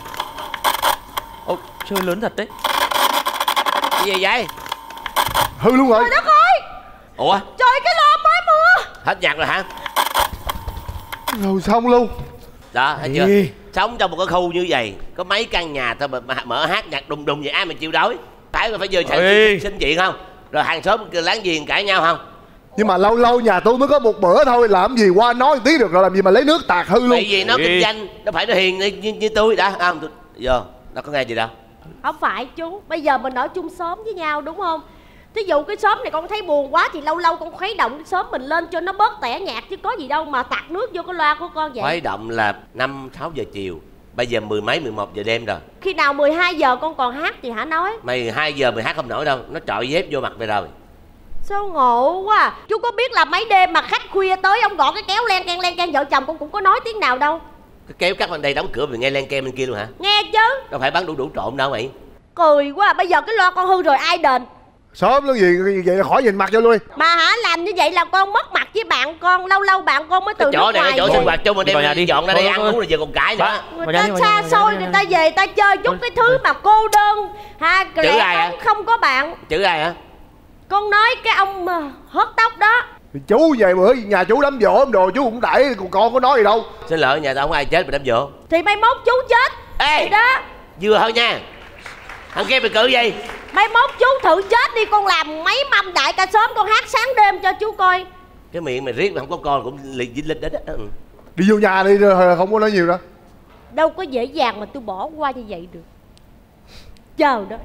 Ồ, chơi lớn thật đấy. Cái gì vậy? Hư luôn rồi. Trời đất ơi. Ủa Trời cái loa mới mua. hết nhạc rồi hả? Rồi xong luôn. Đó thấy chưa? Ê. Sống trong một cái khu như vậy có mấy căn nhà thôi mà, mà mở hát nhạc đùng đùng vậy ai mà chịu đói. Phải phải vừa Ê. sinh chuyện không? Rồi hàng xóm láng giềng cãi nhau không? Nhưng mà lâu lâu nhà tôi mới có một bữa thôi, làm gì qua nói một tí được rồi, làm gì mà lấy nước tạt hư luôn. Tại vì nó Ê. kinh doanh, nó phải nó hiền như, như, như tôi đã không? Tôi, vô, nó có nghe gì đâu. Không phải chú, bây giờ mình ở chung xóm với nhau đúng không? Thí dụ cái xóm này con thấy buồn quá thì lâu lâu con khuấy động cái xóm mình lên cho nó bớt tẻ nhạt chứ có gì đâu mà tạt nước vô cái loa của con vậy. Khuấy động là năm sáu giờ chiều. Bây giờ mười mấy mười một giờ đêm rồi. Khi nào mười hai giờ con còn hát thì hả nói. Mày hai giờ mày hát không nổi đâu, nó trọi dép vô mặt mày rồi. Sao ngộ quá à. Chú có biết là mấy đêm mà khách khuya tới ông gõ cái kéo len can len can, vợ chồng con cũng có nói tiếng nào đâu. Cái kéo cắt bên đây đóng cửa mày nghe len kem bên kia luôn hả? Nghe chứ. Đâu phải bán đủ đủ trộn đâu mày. Cười quá à. Bây giờ cái loa con hư rồi ai đền. Sớm lắm gì vậy là khỏi nhìn mặt vô luôn. Mà hả làm như vậy là con mất mặt với bạn con. Lâu lâu bạn con mới từ Cái chỗ nước này ngoài cái chỗ về. sinh hoạt chung mà Đi vào nhà đem đi. dọn ra đây Thôi, ăn thôi, uống thôi. rồi giờ còn cãi nữa. Ba. Người Vào ta nhà đi, vào xa nhà, vào xôi nhà, người vào ta nhà. về ta chơi chút cái thứ mà cô đơn ha, Chữ lẻ ai lóng hả? không có bạn. Chữ ai hả? Con nói cái ông mà hớt tóc đó. Thì chú về bữa nhà chú đám giỗ ông đồ chú cũng đẩy, còn con có nói gì đâu. Xin lỗi nhà tao không ai chết mà đám dỗ. Thì mai mốt chú chết. Ê Thì đó. vừa thôi nha. Thằng kia mày cự gì? Mai mốt chú thử chết đi, con làm mấy mâm đại ca sớm con hát sáng đêm cho chú coi. Cái miệng mày riết mà không có con cũng lì dính linh đến á. Ừ. Đi vô nhà đi rồi không có nói nhiều đâu. Đâu có dễ dàng mà tôi bỏ qua như vậy được. Chờ đó.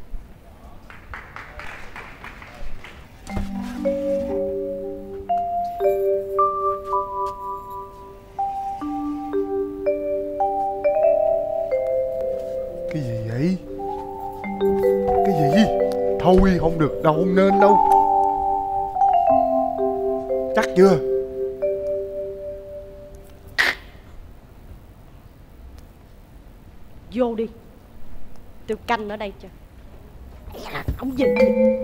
Cái gì vậy? Cái gì? Thôi không được đâu, không nên đâu. Chắc chưa? Vô đi. Tôi canh ở đây cho. Ông gì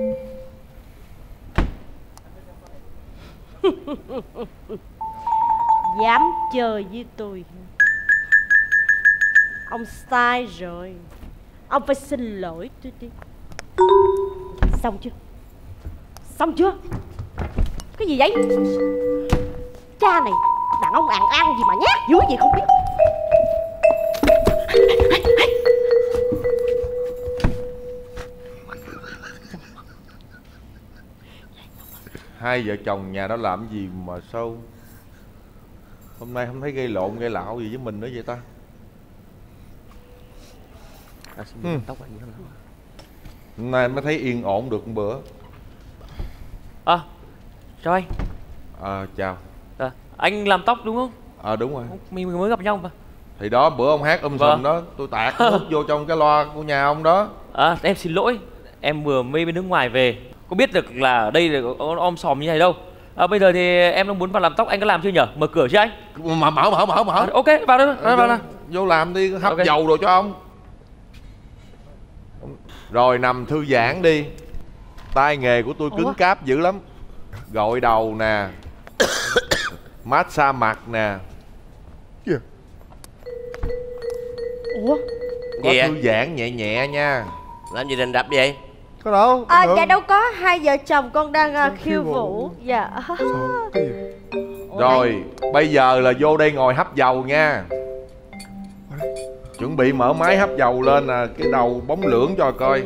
dám chơi với tôi hả? Ông sai rồi. Ông phải xin lỗi tôi đi. Xong chưa? Xong chưa? Cái gì vậy? Cha này đàn ông àn ăn gì mà nhát dữ gì không biết. Hai vợ chồng nhà đó làm gì mà sao hôm nay không thấy gây lộn gây lạo gì với mình nữa vậy ta? À, ừ. Tóc anh đó. Hôm nay mới thấy yên ổn được một bữa. À, chào anh. À, chào. À, anh làm tóc đúng không? À đúng rồi. Mình mới gặp nhau mà. Thì đó bữa ông hát um Vâng. sùm đó, tôi tạt nước vô trong cái loa của nhà ông đó. À, em xin lỗi, em vừa mới bên nước ngoài về, có biết được là ở đây là om sòm như này đâu. À, bây giờ thì em đang muốn vào làm tóc, anh có làm chưa nhở? Mở cửa chứ anh? Mà mở mở mở mở. À, ok, vào đây, vào, vào, vào. Vô làm đi, hấp Okay. dầu rồi cho ông. Rồi nằm thư giãn đi. Tay nghề của tôi cứng Ủa? cáp dữ lắm. Gội đầu nè, massage mặt nè. Kìa. Ủa? Có Gì vậy? thư giãn nhẹ nhẹ nha. Làm gì rình rập vậy? Có đâu? À, bình thường. dạ đâu có, hai vợ chồng con đang uh, khiêu khiêu vũ. vũ. Dạ. Sao? Cái gì? Ủa, Rồi bây giờ là vô đây ngồi hấp dầu nha. Chuẩn bị mở máy hấp dầu lên nè. Cái đầu bóng lưỡng cho coi.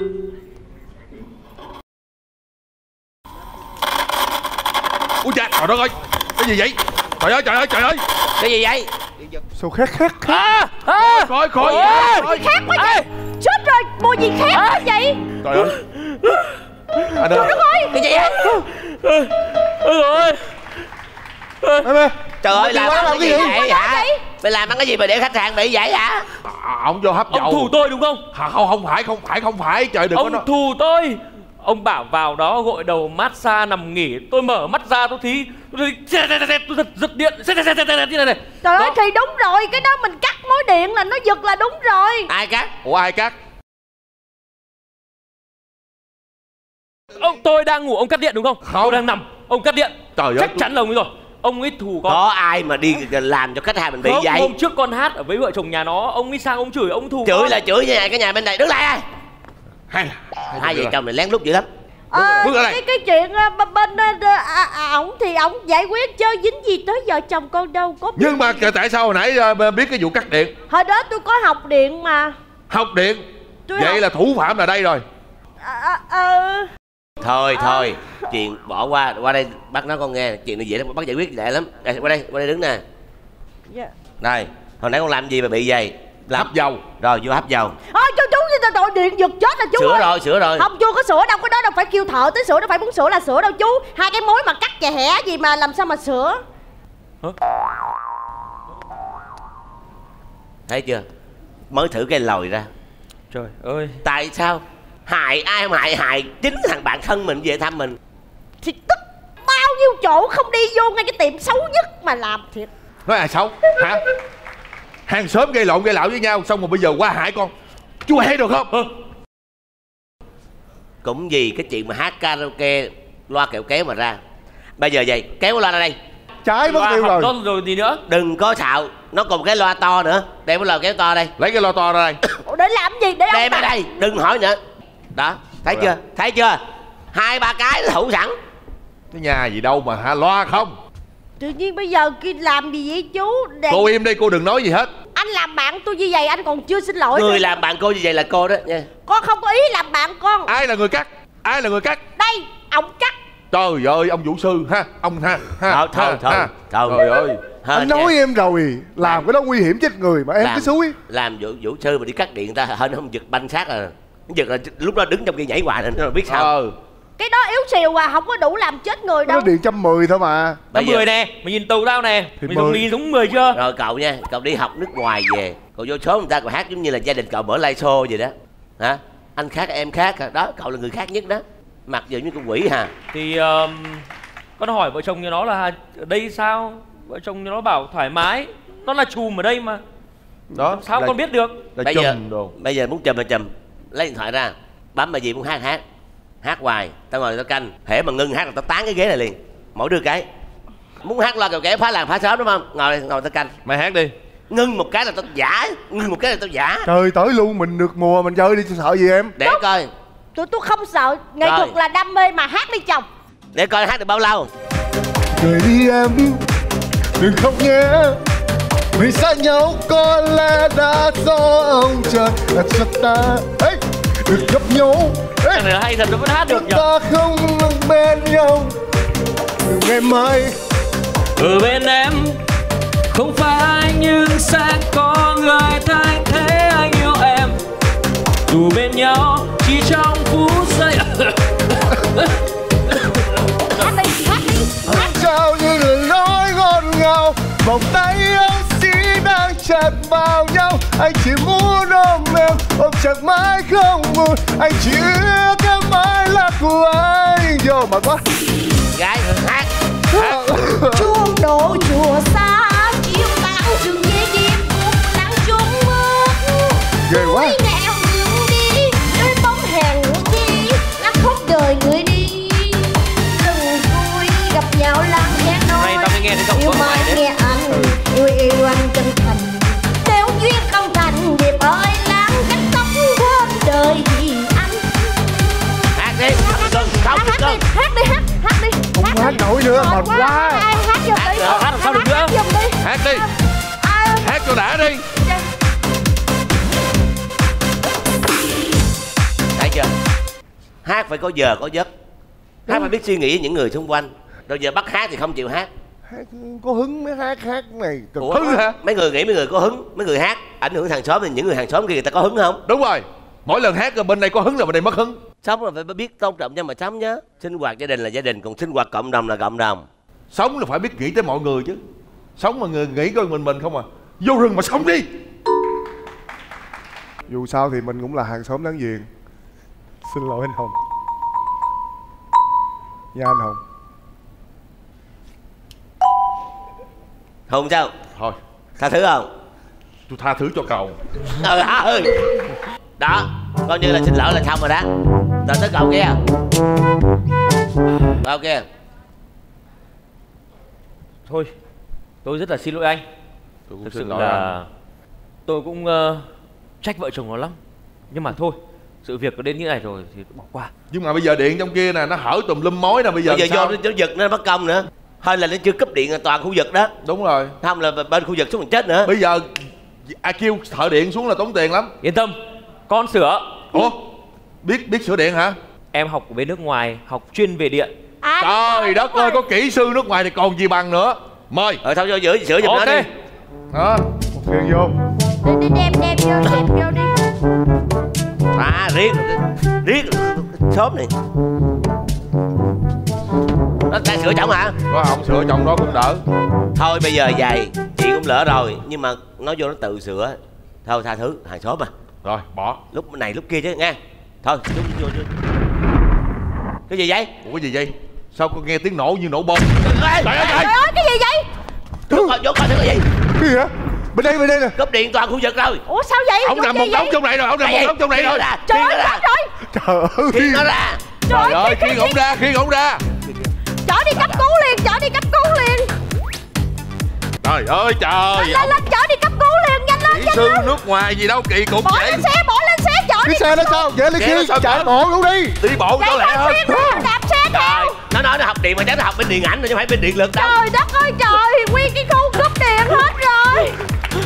Ui cha, trời đất ơi, cái gì vậy? Trời ơi, trời ơi, trời ơi. Cái gì vậy? Sao khét khét khét? À, à, Coi, coi, ôi, coi. Khác quá vậy? Chết rồi, mua gì khác quá vậy? Trời ơi. Anh ơi. Cái gì vậy? ôi ơi. Em ơi, Trời ơi, làm làm cái cái gì gì? vậy hả? Mày làm ăn cái gì mà để khách hàng bị vậy hả? À, ông vô hấp dầu. Ông thù tôi đúng không? À, không không phải không phải không phải trời đừng có Ông nói. thù tôi. Ông bảo vào đó gội đầu massage nằm nghỉ. Tôi mở mắt ra tôi thấy tôi giật giật điện như này. Trời ơi, thì đúng rồi, cái đó mình cắt mối điện là nó giật là đúng rồi. Ai cắt? Ủa ai cắt? Ông tôi đang ngủ, ông cắt điện đúng không? Không. Tôi đang nằm, ông cắt điện. Trời ơi, Chắc tôi- chắn là ông ấy rồi. Ông ấy thù con. Có ai mà đi làm cho khách hàng mình bị Không, vậy? hôm trước con hát ở với vợ chồng nhà nó, ông ấy sang ông chửi, ông thù Chửi con. là chửi như này, cái nhà bên này đứng lại ai? Hai Hai vợ chồng này lén lút dữ lắm. Ờ, bước ra đây. cái cái chuyện uh, bên bên uh, à, à, ổng thì ổng giải quyết chứ dính gì tới vợ chồng con đâu có. Nhưng mà tại sao hồi nãy ờ, biết cái vụ cắt điện? Hồi đó tôi có học điện mà. Học điện. Tôi Vậy học... là thủ phạm là đây rồi. À, à, à... Thôi thôi, chuyện bỏ qua, qua đây bác nói con nghe, chuyện này dễ lắm, bác giải quyết dễ lắm. Đây, qua đây, qua đây đứng nè. Dạ. Đây, hồi nãy con làm gì mà bị vậy? Làm... Hấp dầu. Rồi vô hấp dầu. Ôi chú chú như đội điện giật chết là chú Sửa ơi. rồi, sửa rồi. Không, chưa có sửa đâu, cái đó đâu phải kêu thợ tới sửa, đâu phải muốn sửa là sửa đâu chú. Hai cái mối mà cắt chè hẻ gì mà làm sao mà sửa. Thấy chưa? Mới thử cái lòi ra. Trời ơi. Tại sao? Hại ai không hại, hại chính thằng bạn thân mình về thăm mình. Thì tức bao nhiêu chỗ không đi vô ngay cái tiệm xấu nhất mà làm thiệt. Nói ai xấu hả? Hàng xóm gây lộn gây lạo với nhau, xong rồi bây giờ qua hại con. Chú hay được không? Cũng vì cái chuyện mà hát karaoke loa kẹo kéo mà ra. Bây giờ vậy, kéo cái loa ra đây. trái mất Loa tiêu học rồi. con rồi gì nữa. Đừng có xạo, nó còn cái loa to nữa. Đem cái loa kéo to đây. Lấy cái lo to ra đây. Ủa, để làm gì? Để Đem ông ở đây, đừng hỏi nữa. Đó, thấy Rồi. chưa? Thấy chưa? Hai ba cái là thủ sẵn. Cái nhà gì đâu mà hả? Loa không. Tự nhiên bây giờ kia làm gì vậy chú? Để... Cô im đi, cô đừng nói gì hết. Anh làm bạn tôi như vậy anh còn chưa xin lỗi Người nữa. làm bạn cô như vậy là cô đó nha. Con không có ý làm bạn con. Ai là người cắt? Ai là người cắt? Đây, ông cắt. Trời ơi, ông vũ sư ha. Ông ha, ha Thôi, thôi, ha, thôi, ha. thôi. Trời ơi. Hên Anh nói nha. em rồi, làm cái đó nguy hiểm chết người mà em Làm- cứ xúi. Làm vũ, vũ sư mà đi cắt điện ta hên không giật banh xác à. Giật là lúc đó đứng trong kia nhảy hoài nên nó biết sao. Ờ. Cái đó yếu xìu à, không có đủ làm chết người Nó đâu. điện trăm mười thôi mà. Tao Bây giờ- mười nè, mày nhìn tù tao nè. Thì Mày mười. dùng đi đúng mười chưa? Rồi cậu nha, cậu đi học nước ngoài về, cậu vô số người ta còn hát giống như là gia đình cậu mở live show vậy đó. Hả? Anh khác em khác hả? Đó, cậu là người khác nhất đó. Mặc dù như con quỷ hả? Thì um, con hỏi vợ chồng như nó là ở đây sao? Vợ chồng như nó bảo thoải mái. Nó là chùm ở đây mà. Đó. Sao là, con biết được? là Bây giờ, chùm đồ. bây giờ muốn chùm là chùm. Lấy điện thoại ra, bấm bài gì muốn hát hát. Hát hoài, tao ngồi tao canh. Hễ mà ngưng hát là tao tán cái ghế này liền. Mỗi đứa cái. Muốn hát loa kẹo kéo phá làng phá xóm đúng không? Ngồi đây, ngồi tao canh. Mày hát đi. Ngưng một cái là tao giả, ngưng một cái là tao giả. Trời tới luôn, mình được mùa mình chơi đi chứ sợ gì em. Để coi, Tụi tôi không sợ, nghệ Rồi. thuật là đam mê mà hát đi chồng. để coi hát được bao lâu. Cười đi em, đừng khóc nhé. Vì xa nhau có lẽ đã do ông trời đặt cho ta ấy được gặp nhau ấy. Thằng này hay thật nó vẫn hát được Chúng nhở? ta không bên nhau nhiều ngày mai. Ở bên em không phải anh nhưng sẽ có người thay thế anh yêu em. Dù bên nhau chỉ trong phút giây. Hát đi, hát đi, hát. Trao những lời nói ngọt ngào, vòng tay áo xí đang chặt vào nhau. Anh chỉ muốn ôm em, ôm chặt mãi không buồn. Anh chỉ ước em mãi là của anh. Vô mà quá. Gái hát. Chuông đổ chùa xa, chiều tàn trường về đêm buốt lặng chung bước. Ghê quá. Núi nẻo đường đi, đôi bóng hẹn đi, lắc khúc đời người đi. Đừng vui gặp nhau làm hẹn nói. Này tao mới nghe thấy giọng yêu của mày mai đấy. nghe anh, yêu yêu anh chân thành. Nếu duyên không thành, điệp ơi lãng cánh tóc quên đời vì anh. Hát đi. Không Hát được đi, hát đi, hát, hát đi. Không hát nổi nữa, mệt quá. Ai hát giùm đi. được, hát làm sao được nữa. Hát giùm đi. Hát đi. Ai- Hát cho đã đi. Thấy chưa? Hát phải có giờ có giấc. Hát phải biết suy nghĩ những người xung quanh. Rồi giờ bắt hát thì không chịu hát. Hát có hứng mới hát hát này cực. Ủa, Hứng hả? mấy người nghĩ mấy người có hứng, mấy người hát ảnh hưởng hàng xóm thì những người hàng xóm kia người ta có hứng không? Đúng rồi. Mỗi lần hát là bên đây có hứng là bên đây mất hứng. Sống là phải biết tôn trọng nhau mà sống nhớ. Sinh hoạt gia đình là gia đình, còn sinh hoạt cộng đồng là cộng đồng. Sống là phải biết nghĩ tới mọi người chứ. Sống mà người nghĩ coi mình mình không à. Vô rừng mà sống đi. Dù sao thì mình cũng là hàng xóm đáng giềng. Xin lỗi anh Hồng. Nha anh Hồng. Không sao? Thôi Tha thứ không? tôi tha thứ cho cậu. Ừ hả? Ừ. Đó, coi như là xin lỗi là xong rồi đó. Rồi tới cậu kia. Cậu kia. Thôi, tôi rất là xin lỗi anh. Tôi cũng Thực xin sự lỗi là anh. tôi cũng uh, trách vợ chồng nó lắm. Nhưng mà thôi, sự việc có đến như này rồi thì bỏ qua. Nhưng mà bây giờ điện trong kia nè, nó hở tùm lum mối nè. Bây giờ Bây giờ sao? do nó giật nó mất công nữa. Hay là nó chưa cúp điện toàn khu vực đó. Đúng rồi. Không là bên khu vực xuống mình chết nữa. Bây giờ ai kêu thợ điện xuống là tốn tiền lắm. Yên tâm, con sửa. Ủa? Biết biết sửa điện hả? Em học ở bên nước ngoài, học chuyên về điện. À, Trời đất ơi, có kỹ sư nước ngoài thì còn gì bằng nữa. Mời. Ờ thôi cho giữa sửa giùm nó Ok. đi. Đó. Một thuyền vô. đi đi đem đem vô đem vô đi. À riết riết sớm này. Nó ta sửa chồng hả? Có ông sửa chồng đó cũng đỡ. Thôi bây giờ vậy, chị cũng lỡ rồi, nhưng mà nó vô nó tự sửa. Thôi tha thứ, hàng xóm mà. Rồi bỏ. Lúc này lúc kia chứ nghe. Thôi chúng vô vô. Cái gì vậy? Ủa cái gì vậy? Sao con nghe tiếng nổ như nổ bom? Ê, Trời ơi Trời trời. ơi cái gì vậy? vô coi vô coi thử cái gì? Cái gì hả? Bên đây bên đây nè. Cúp điện toàn khu vực rồi. Ủa sao vậy? Ông Vụ nằm gì một vậy? đống trong này rồi, ông nằm một đống trong này rồi. Trời ơi ra. chết rồi. Trời ơi. Khiêng nó ra. Trời ơi, khiêng ổng ra, khiêng ổng ra. Chở đi cấp cứu liền, chở đi cấp cứu liền. Trời ơi trời. Lên lên chở đi cấp cứu liền, nhanh lên Kỹ nhanh sư lên. nước ngoài gì đâu kỳ cục Bỏ vậy. lên xe, bỏ lên xe chở đi. Cái xe đó sao? Vậy lấy Xe nó khi sao chạy chở? bộ luôn đi. Đi bộ cho Chạy lẹ theo hơn. xuyên ra, đạp xe Trời, theo. nó nói nó học điện mà chắc nó học bên điện ảnh rồi chứ không phải bên điện lực đâu. Trời đất ơi trời, nguyên cái khu cúp điện hết rồi.